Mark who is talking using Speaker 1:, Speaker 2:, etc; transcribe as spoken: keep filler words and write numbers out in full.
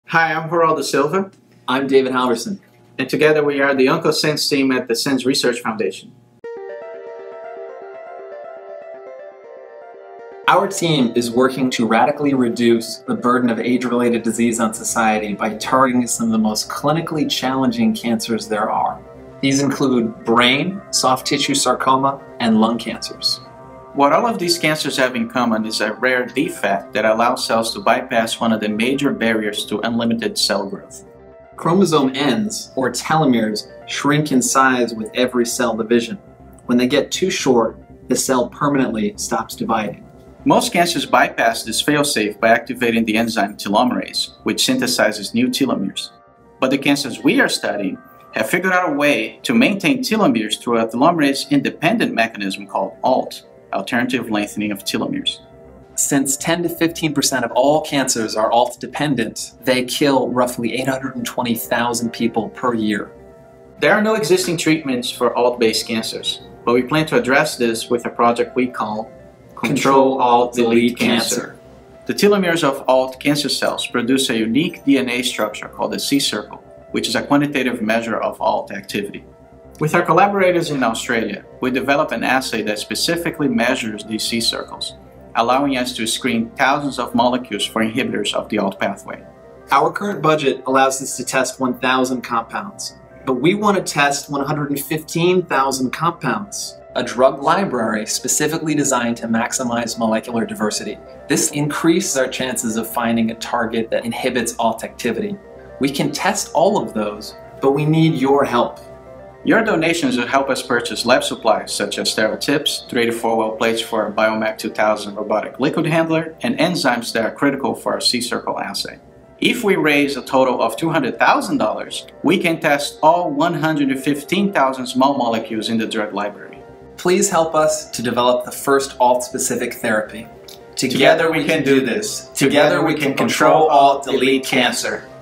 Speaker 1: Hi, I'm Geraldo Silva.
Speaker 2: I'm David Halverson.
Speaker 1: And together we are the OncoSENS team at the SENS Research Foundation.
Speaker 2: Our team is working to radically reduce the burden of age-related disease on society by targeting some of the most clinically challenging cancers there are. These include brain, soft tissue sarcoma, and lung cancers.
Speaker 1: What all of these cancers have in common is a rare defect that allows cells to bypass one of the major barriers to unlimited cell growth.
Speaker 2: Chromosome ends, or telomeres, shrink in size with every cell division. When they get too short, the cell permanently stops dividing.
Speaker 1: Most cancers bypass this failsafe by activating the enzyme telomerase, which synthesizes new telomeres. But the cancers we are studying have figured out a way to maintain telomeres through a telomerase-independent mechanism called ALT, alternative lengthening of telomeres.
Speaker 2: Since ten to fifteen percent of all cancers are ALT-dependent, they kill roughly eight hundred twenty thousand people per year.
Speaker 1: There are no existing treatments for ALT-based cancers, but we plan to address this with a project we call Control Alt Delete Cancer. The telomeres of ALT cancer cells produce a unique D N A structure called the C-circle, which is a quantitative measure of ALT activity. With our collaborators in Australia, we developed an assay that specifically measures these C-circles, allowing us to screen thousands of molecules for inhibitors of the ALT pathway.
Speaker 2: Our current budget allows us to test one thousand compounds, but we want to test one hundred fifteen thousand compounds. A drug library specifically designed to maximize molecular diversity. This increases our chances of finding a target that inhibits ALT activity. We can test all of those, but we need your help.
Speaker 1: Your donations will help us purchase lab supplies such as sterile tips, three to four well plates for our Biomac two thousand robotic liquid handler, and enzymes that are critical for our C-circle assay. If we raise a total of two hundred thousand dollars, we can test all one hundred fifteen thousand small molecules in the drug library.
Speaker 2: Please help us to develop the first ALT-specific therapy. Together we can do this. Together we can control ALT, delete cancer.